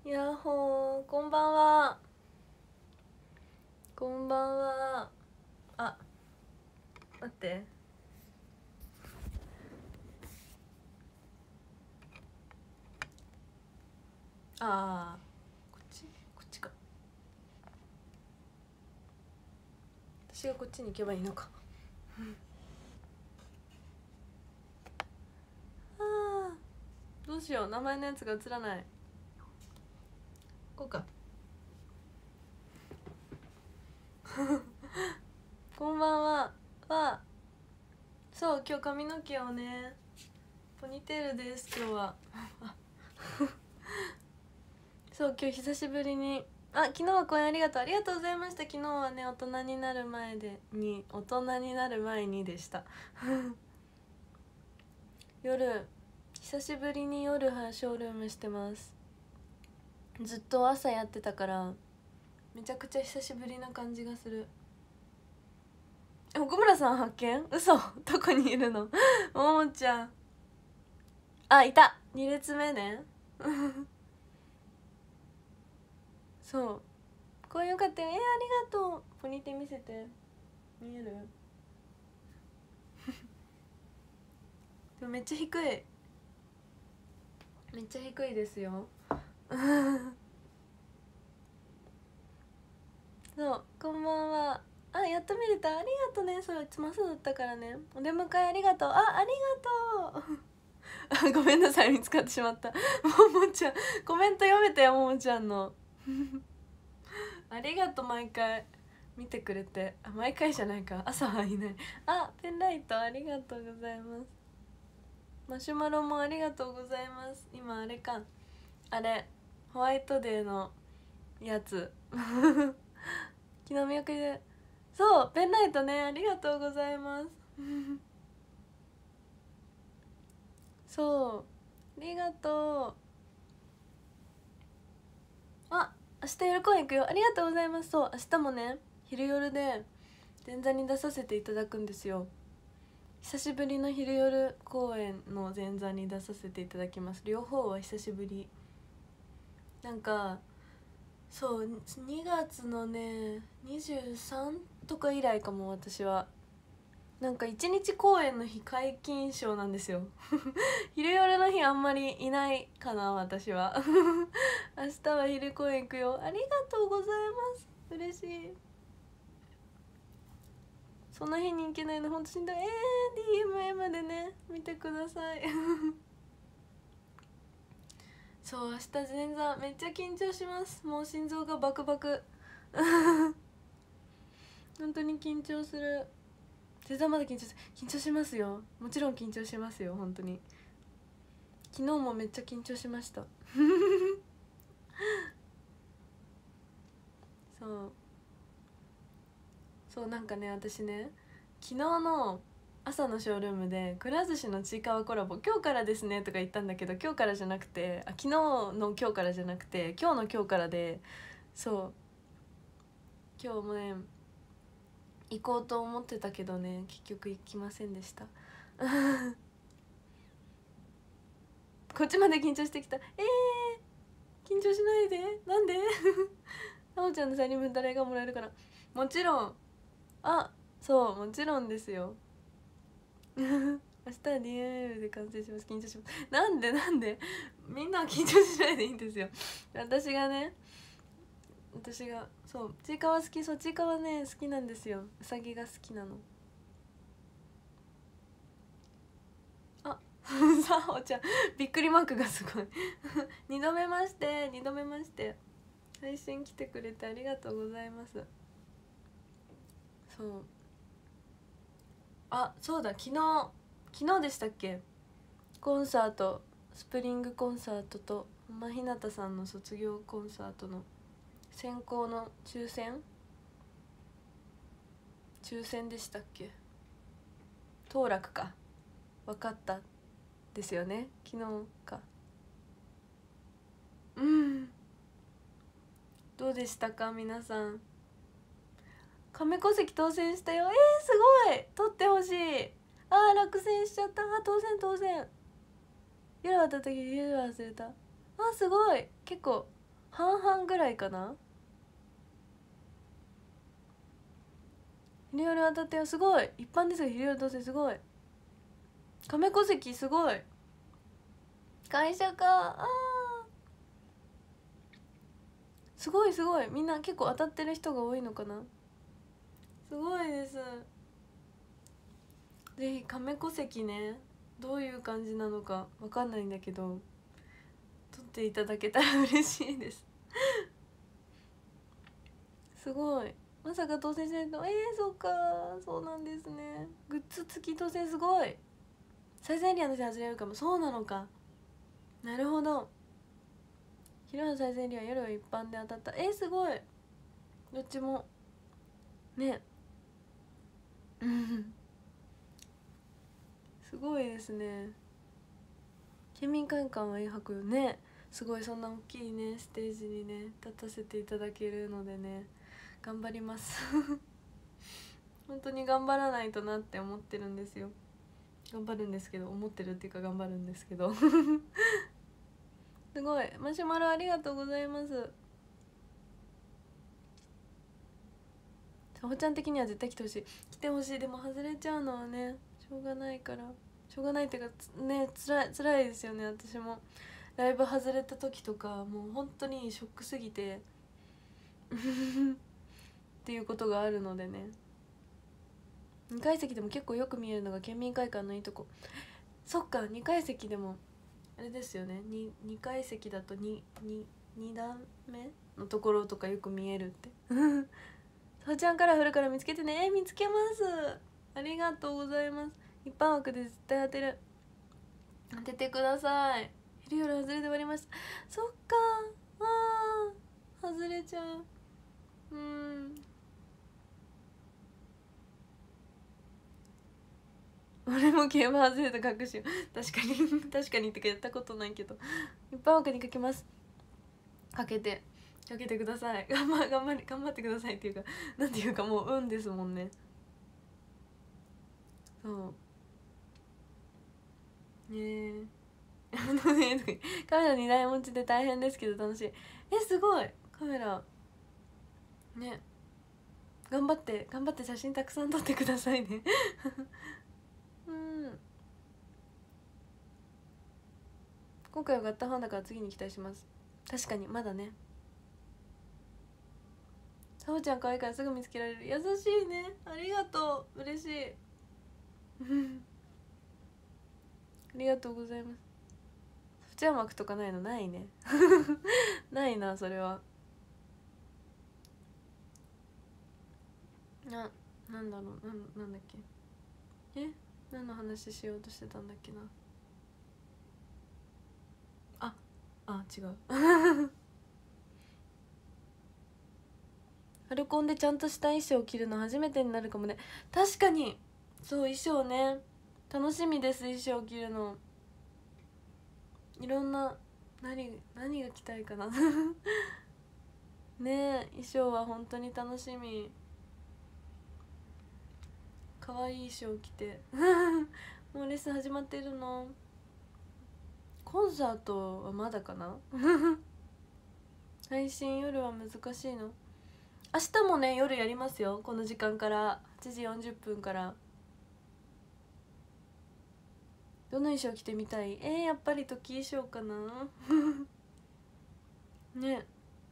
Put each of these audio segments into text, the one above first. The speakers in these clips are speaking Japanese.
やっほー、こんばんは。こんばんは。あ、待って。あー、こっちか。私がこっちに行けばいいのか。あー、どうしよう、名前のやつが映らない。こうか。こんばんは。そう、今日髪の毛をね、ポニーテールです今日は。そう今日久しぶりに、昨日は公演ありがとうございました。昨日はね、大人になる前にでした夜久しぶりに夜ショールームしてます。ずっと朝やってたからめちゃくちゃ久しぶりな感じがする。奥村さん発見？嘘、どこにいるの？ももちゃん、いた、2列目ね。そうこれよかったよ。ありがとう。ポニーテ見せて、見える？でもめっちゃ低いですよ。そうこんばんは。やっと見れた。ありがとうね。そういつも朝だったからね。お出迎えありがとう。ありがとう。ごめんなさい、見つかってしまった。ももちゃんコメント読めてよ、ももちゃんの。ありがとう、毎回見てくれて。毎回じゃないか、朝はいない。ペンライトありがとうございます。マシュマロもありがとうございます。今あれか、ホワイトデーのやつ。昨日見送りで。そうペンライトね、ありがとうございます。そうありがとう。明日夜公演行くよ。ありがとうございます。そう明日もね、昼夜で前座に出させていただくんですよ。久しぶりの昼夜公演の前座に出させていただきます。両方は久しぶり。なんかそう2月のね23とか以来かも。私はなんか1日公演の日皆勤賞なんですよ。昼夜の日あんまりいないかな私は。明日は昼公演行くよ。ありがとうございます。嬉しい。その日に行けないのほんとしんどい。DMM でね見てください。そう明日前座めっちゃ緊張します。もう心臓がバクバク。本当に緊張する。前座まだ緊張しますよ。もちろん緊張しますよ。本当に昨日もめっちゃ緊張しました。そうなんかね、私ね昨日の朝のショールームでくら寿司のちいかわコラボ今日からですねとか言ったんだけど、今日からじゃなくて昨日の今日からじゃなくて今日の今日からで、そう今日もね行こうと思ってたけどね、結局行きませんでした。こっちまで緊張してきた。緊張しないで。なんで？なおちゃんのサイン分誰がもらえるかな。もちろん。そうもちろんですよ。明日は DMM で完成します。緊張します。なんでみんなは緊張しないでいいんですよ。私がそうちいかわ好き。そうちいかわね好きなんですよ。うさぎが好きなの。さあおちゃんびっくりマークがすごい。2度目まして配信来てくれてありがとうございます。そうだ、昨日でしたっけ、コンサート、スプリングコンサートと本間ひなたさんの卒業コンサートの選考の抽選でしたっけ、当落か、分かったですよね、昨日か。どうでしたか皆さん。亀戸籍当選したよ。すごい、取ってほしい。落選しちゃった。当選。夜はた時夜忘れた。すごい、結構半々ぐらいかな。昼夜当たってよ、すごい。一般ですが昼夜当選すごい。亀戸関すごい。会社かあ、すごいすごい。みんな結構当たってる人が多いのかな。すごいです。ぜひ亀戸関ね、どういう感じなのかわかんないんだけど撮っていただけたら嬉しいですすごい。まさか当選しないと。そうか、そうなんですね。グッズ付き当選すごい。最前エリアの人外れるかも。そうなのか、なるほど。昼の最前エリア、夜は一般で当たった。すごい。どっちもねすごいですね。県民会館は博よね。すごい、そんな大きいねステージにね立たせていただけるのでね、頑張ります本当に頑張らないとなって思ってるんですよ。頑張るんですけど、思ってるっていうか頑張るんですけどすごい。マシュマロありがとうございます。さほちゃん的には絶対来てほしい。来てほしい。でも外れちゃうのはねしょうがないから、しょうがないっていうかね、つらいですよね。私もライブ外れた時とかもう本当にショックすぎてっていうことがあるのでね。2階席でも結構よく見えるのが県民会館のいいとこ。そっか、2階席でもあれですよね。 2階席だと 2段目のところとかよく見えるってさおちゃんから振るから見つけてね。見つけます。ありがとうございます。一般枠で絶対当てる。当ててください。昼夜外れで終わりました。そっか外れちゃう。俺も競馬外れた隠しよ。確かに確かにってかやったことないけど。一般枠にかけます。かけてください。頑張ってくださいっていうか、なんていうかもう運ですもんね。そうねカメラ2台持ちで大変ですけど楽しい。すごい。カメラね、頑張って写真たくさん撮ってくださいね今回はガッタファンだから次に期待します。確かにまだね。さほちゃん可愛いからすぐ見つけられる。優しいね。ありがとう。嬉しいありがとうございます。そちら枠とかないの？ないねないな、それは。なんだろう、なんだっけ。何の話しようとしてたんだっけな。違うアルコンでちゃんとした衣装を着るの初めてになるかもね。確かに。そう、衣装ね、楽しみです。衣装着るのいろんな、何が着たいかなね、衣装は本当に楽しみ。可愛い衣装着てもうレッスン始まってるの。コンサートはまだかな配信夜は難しいの。明日もね夜やりますよ。この時間から8時40分から。どの衣装着てみたい？やっぱり時衣装かなね。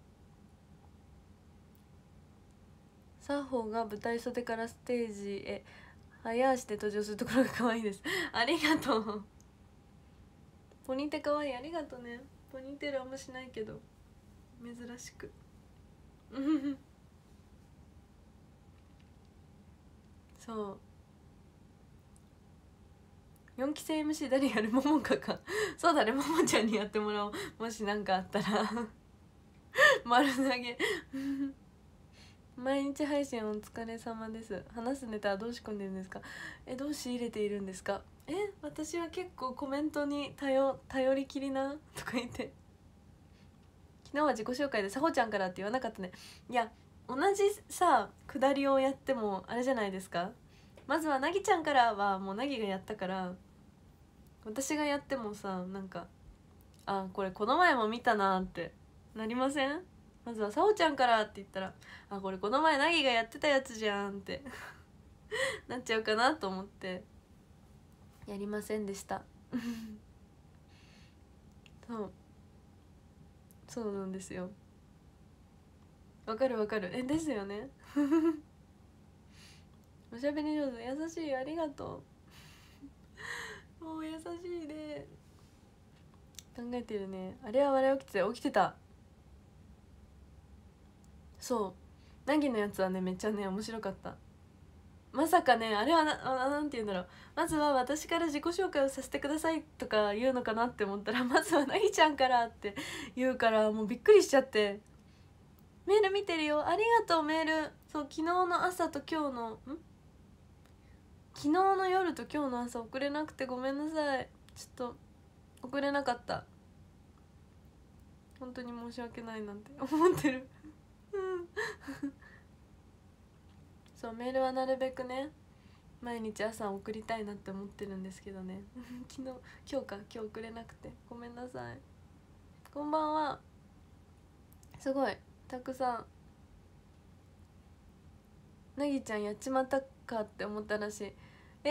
サーホーが舞台袖からステージへ早足で登場するところが可愛いですありがとう。ポニーテ可愛い。ありがとうね。ポニーテールあんましないけど珍しくそう。4期生 MC 誰やる？ももかかそうだね、ももちゃんにやってもらおう。もし何かあったら丸投げ毎日配信お疲れ様です。話すネタはどう仕込んでるんですか？どう仕入れているんですか？私は結構コメントに頼りきりなとか言って昨日は自己紹介でさほちゃんからって言わなかったね。いや、同じさくだりをやってもあれじゃないですか。まずはなぎちゃんからはもうなぎがやったから、私がやってもさなんかこれこの前も見たなってなりません？まずはさおちゃんからって言ったら、あ、これこの前なぎがやってたやつじゃんってなっちゃうかなと思ってやりませんでしたそうなんですよ。わかるわかる。ですよねおしゃべり上手、優しい、ありがとうもう優しいね。考えてるね。あれは笑い起きてた、起きてた。そうなぎのやつはねめっちゃね面白かった。まさかね、あれはなんて言うんだろう、まずは私から自己紹介をさせてくださいとか言うのかなって思ったら、まずはなぎちゃんからって言うから、もうびっくりしちゃって、メール見てるよ、ありがとうメール。そう、昨日の朝と今日の昨日の夜と今日の朝送れなくてごめんなさい。ちょっと送れなかった、本当に申し訳ないなんて思ってるそう、メールはなるべくね毎日朝送りたいなって思ってるんですけどね今日送れなくてごめんなさい。こんばんは。すごいたくさん。なぎちゃんやっちまったかって思ったらしい。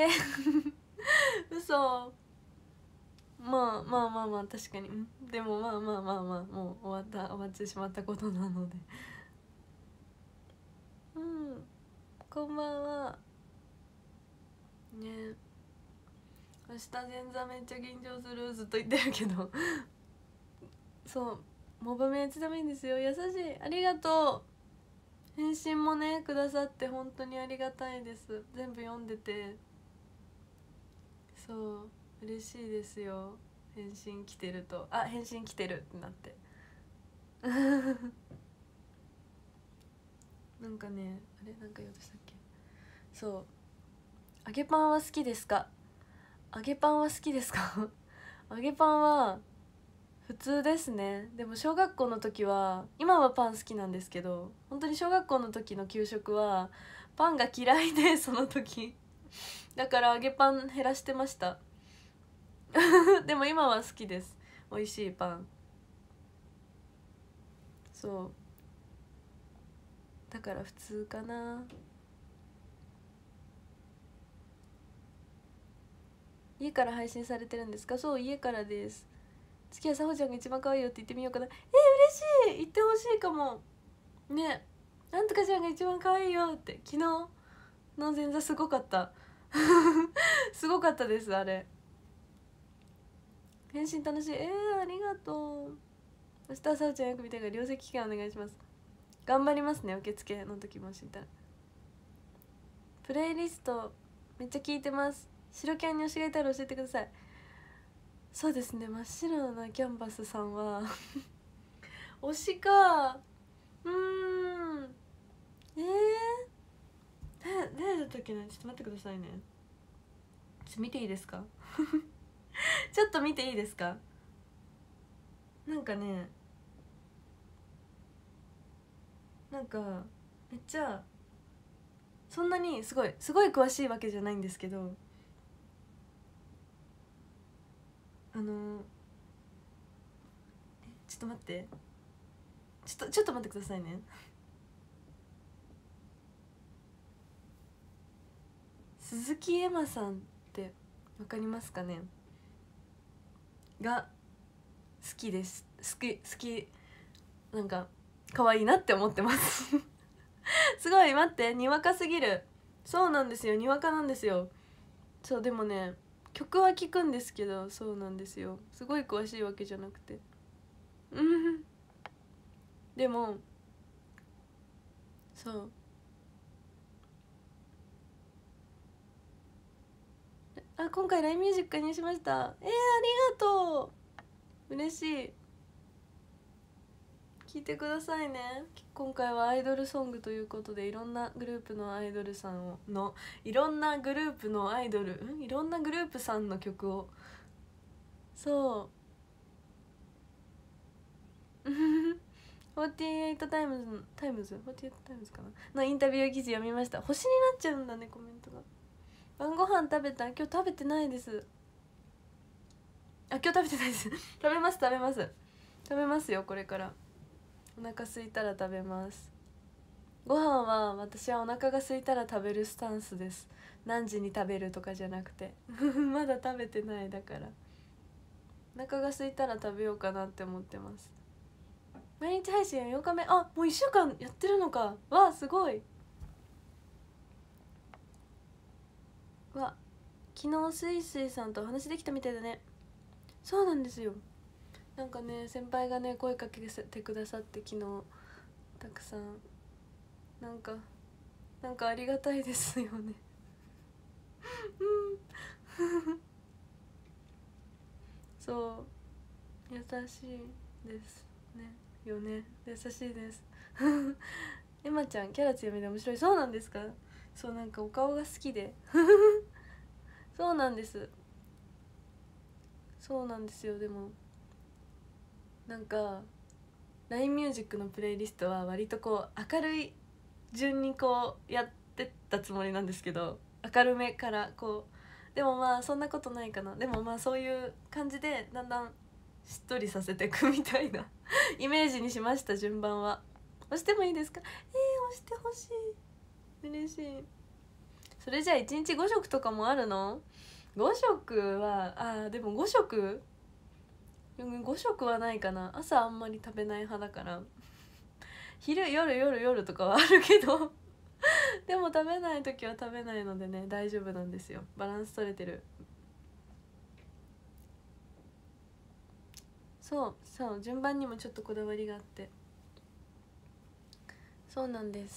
嘘。まあ確かに。でもまあもう終わってしまったことなのでこんばんはね。明日前座めっちゃ緊張するずっと言ってるけどそうモブメいつでもいいんですよ。優しい、ありがとう。返信もねくださって本当にありがたいです。全部読んでてそう嬉しいですよ。返信来てると、あ、返信来てるってなってなんかね、あれなんか言おうとしたっけ。そう、揚げパンは好きですか。揚げパンは好きですか揚げパンは普通ですね。でも小学校の時は、今はパン好きなんですけど、本当に小学校の時の給食はパンが嫌いでその時だから揚げパン減らしてましたでも今は好きです。美味しいパン。そうだから普通かな。家から配信されてるんですか。そう、家からです。月はさほちゃんが一番可愛いよって言ってみようかな。嬉しい、言ってほしいかもね。なんとかちゃんが一番可愛いよって。昨日の前座すごかったすごかったですあれ。返信楽しい。ありがとう。明日はさほちゃんよく見たいから両席期間お願いします。頑張りますね、受付の時も知ったら。プレイリストめっちゃ聞いてます。白キャンに推しがいたら教えてください。そうですね、真っ白なキャンバスさんは推しか。誰だったっけな。ちょっと待ってくださいね。ちょっと見ていいですかちょっと見ていいですか。なんかね、なんかめっちゃそんなにすごい詳しいわけじゃないんですけど、ちょっと待って、ちょっと待ってくださいね。鈴木エマさんってわかりますかね。が好きです。好き、なんか可愛いなって思ってますすごい、待って、にわかすぎる。そうなんですよ、にわかなんですよ。そう、でもね曲は聴くんですけど、そうなんですよ、すごい詳しいわけじゃなくてでもそう今回 LINE ミュージック加入しました。ありがとう、嬉しい。聞いてくださいね。今回はアイドルソングということで、いろんなグループのアイドルさんのいろんなグループのアイドルいろんなグループさんの曲を、そう48タイムズ48タイムズかなのインタビュー記事読みました。星になっちゃうんだね、コメントが。晩ご飯食べた。今日食べてないです。今日食べてないです食べますよこれから。 お腹空いたら食べます。ご飯は私はお腹が空いたら食べるスタンスです。何時に食べるとかじゃなくてまだ食べてない。だからお腹が空いたら食べようかなって思ってます。毎日配信8日目、あ、もう1週間やってるのか。わあすごい。わ、昨日スイスイさんとお話できたみたいだね。そうなんですよ。なんかね、先輩がね声かけてくださって、昨日たくさんなんかありがたいですよねそう優しいですねよね。優しいですエマちゃんキャラ強めで面白い。そうなんですか。そう、なんかお顔が好きでそうなんです。そうなんですよ。でもなんか LINE ミュージックのプレイリストは割とこう明るい順にこうやってったつもりなんですけど、明るめからこう、でもまあそんなことないかな。でもまあそういう感じでだんだんしっとりさせていくみたいなイメージにしました。順番は押してもいいですか。押してほしい。嬉しい。それじゃあ1日5食とかもあるの。5食はでも5食はないかな。朝あんまり食べない派だから昼夜とかはあるけどでも食べない時は食べないのでね、大丈夫なんですよ。バランス取れてる。そう順番にもちょっとこだわりがあって、そうなんです。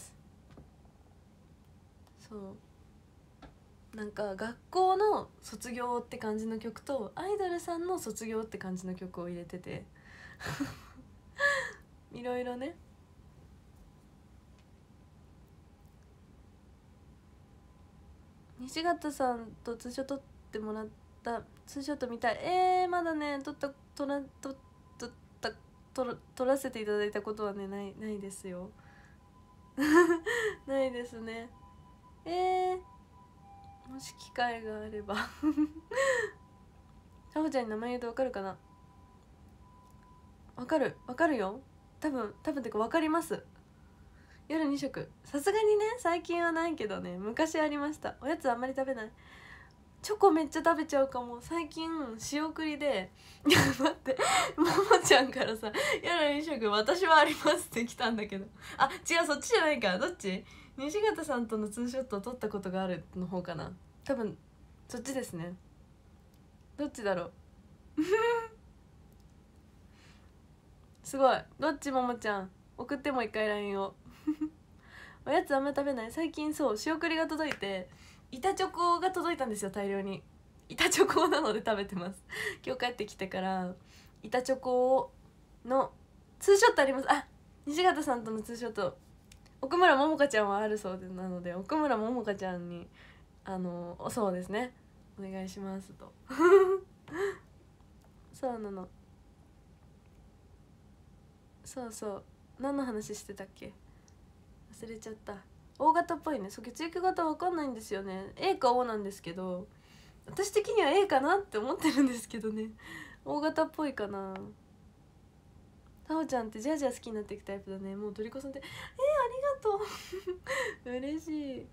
そうなんか学校の卒業って感じの曲とアイドルさんの卒業って感じの曲を入れてていろいろね。西形さんとツーショット撮ってもらったツーショット見たい。まだね撮らせていただいたことはねないですよないですね。もし機会があればさほちゃんに名前言うと分かるかな。分かるよ。多分てか分かります。夜2食さすがにね、最近はないけどね、昔ありました。おやつあんまり食べない。チョコめっちゃ食べちゃうかも。最近仕送りで待ってももちゃんからさ「夜2食私はあります」って来たんだけど、違う、そっちじゃないか。どっち。西形さんとのツーショットを撮ったことがあるの方かな。多分そっちですね。どっちだろうすごい。どっち。ももちゃん送ってもう一回 LINE をおやつあんま食べない。最近そう仕送りが届いて、板チョコが届いたんですよ、大量に。板チョコなので食べてます今日帰ってきてから板チョコのツーショットあります。西形さんとのツーショット、奥村桃香ちゃんはあるそうで、なので奥村桃香ちゃんにそうですね、お願いしますとそうなの。そう何の話してたっけ、忘れちゃった。大型っぽいね。そう、血液型わかんないんですよね。 A か O なんですけど、私的には A かなって思ってるんですけどね大型っぽいかな。タオちゃんってじゃあじゃあ好きになっていくタイプだね。もうトリコさんってありがとう嬉しい。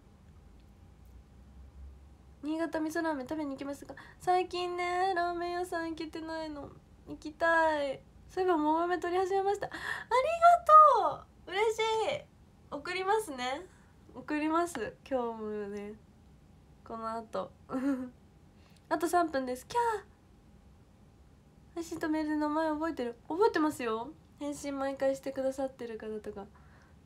新潟味噌ラーメン食べに行きますか。最近ねラーメン屋さん行けてないの。行きたい。そういえばもめ取り始めました。ありがとう、嬉しい。送りますね。送ります。今日もね、この後あと3分です。キャー。配信とメールで名前覚えてますよ。返信毎回してくださってる方とか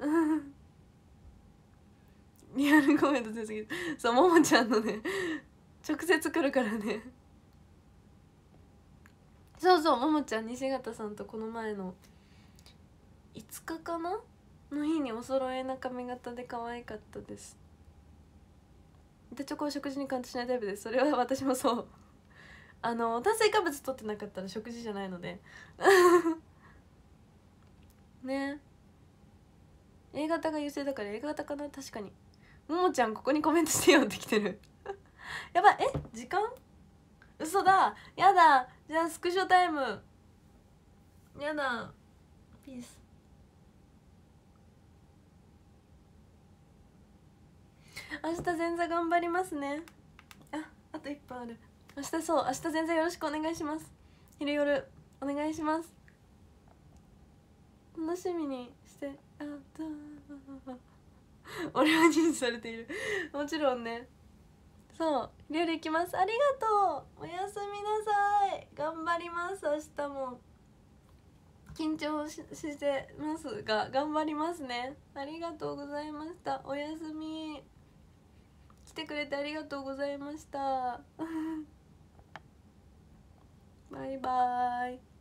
リアルコメント強すぎる。そう、ももちゃんのね直接来るからね。そうももちゃん西形さんとこの前の5日かなの日にお揃いな髪型で可愛かったです。でチョコを食事に感じしないタイプです。それは私もそう。炭水化物取ってなかったら食事じゃないのでね。A 型が優勢だから A 型かな。確かに。ももちゃんここにコメントしてよって来てるやばい。時間嘘だ。やだ。じゃあスクショタイム。やだ。ピース。 明日前座頑張りますね。あと1分ある。明日前座よろしくお願いします。昼夜お願いします。楽しみにして俺は認知されているもちろんね。そう昼夜行きます。ありがとう。おやすみなさい。頑張ります。明日も緊張してますが頑張りますね。ありがとうございました。おやすみ。来てくれてありがとうございましたバイバーイ。